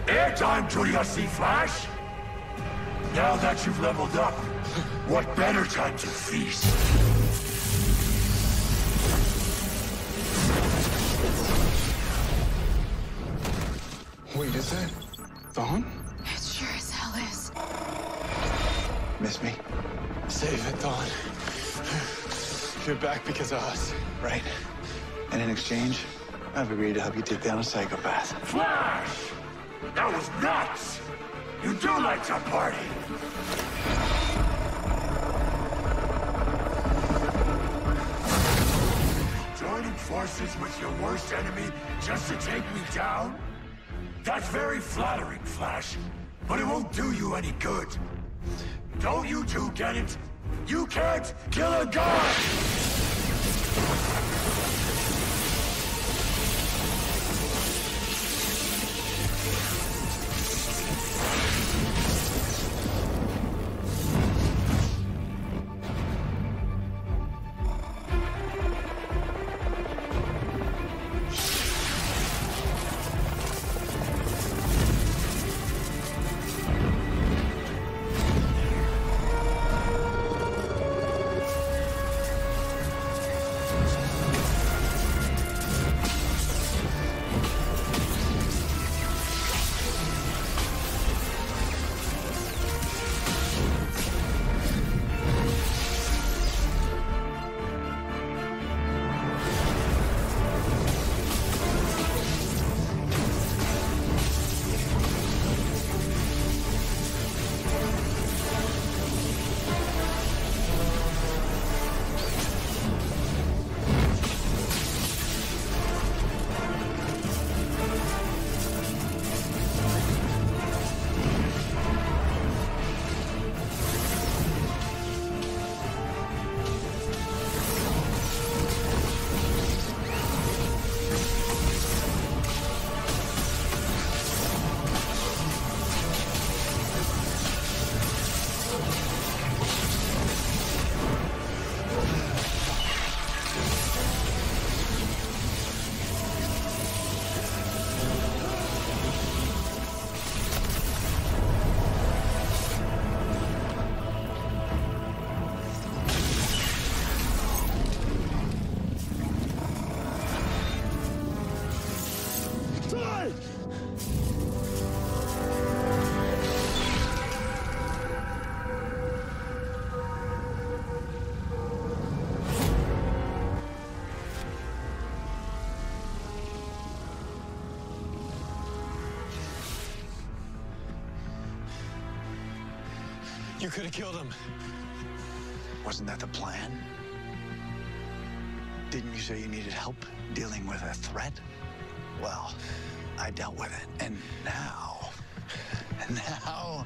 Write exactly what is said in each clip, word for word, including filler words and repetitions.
Airtime to you, see Flash? Now that you've leveled up, what better time to feast? Wait, is that Vaughn? It sure as hell is. Miss me? Save it, Dawn. You're back because of us, right? And in exchange, I've agreed to help you take down a psychopath. Flash! That was nuts! You do like to party! Joining forces with your worst enemy just to take me down? That's very flattering, Flash, but it won't do you any good. Don't you two get it? You can't kill a god! You could have killed him. Wasn't that the plan? Didn't you say you needed help dealing with a threat? Well, I dealt with it, and now, now,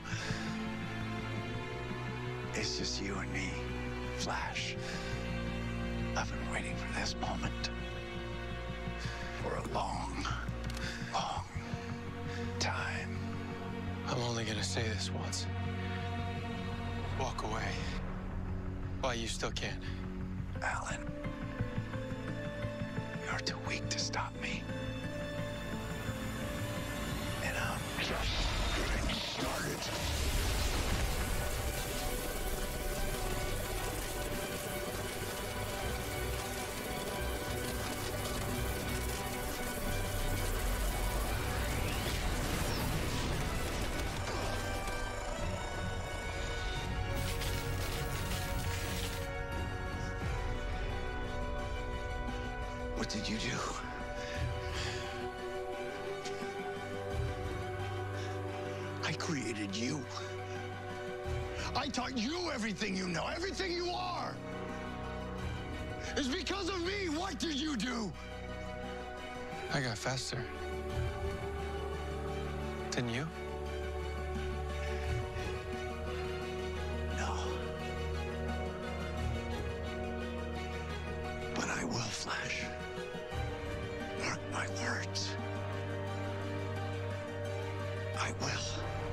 it's just you and me, Flash. I've been waiting for this moment for a long, long time. I'm only gonna say this once. Walk away. While you still can. Alan, you're too weak to stop me. And I'm just getting started. What did you do? I created you. I taught you everything you know, everything you are. It's because of me. What did you do? I got faster. Didn't you? No. But I will, Flash. Mark my words. I will.